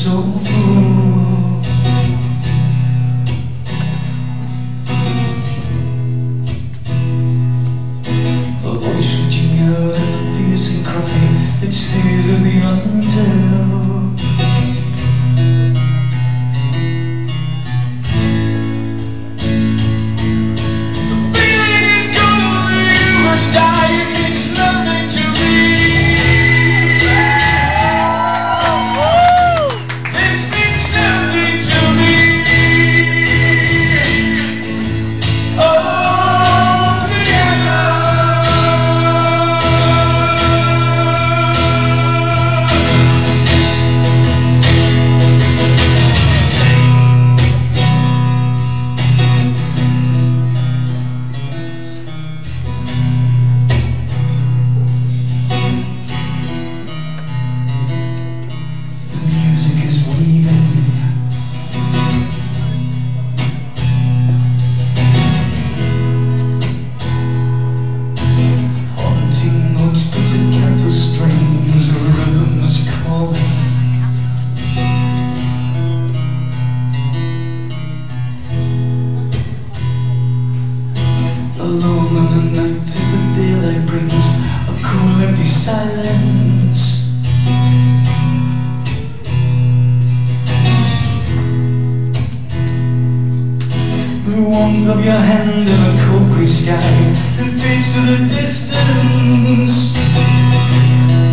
so cool. A voice reaching out and a piercing cry, it stays with the untold. The feeling is gonna live and die, it means nothing to me. This means nothing to me. Oh, Vienna. The music is weaving. Haunting notes, pizzicato strings, a rhythm that's calling. Alone in the night as the daylight brings a cool empty silence. The warmth of your hand in a cold grey sky that fades to the distance.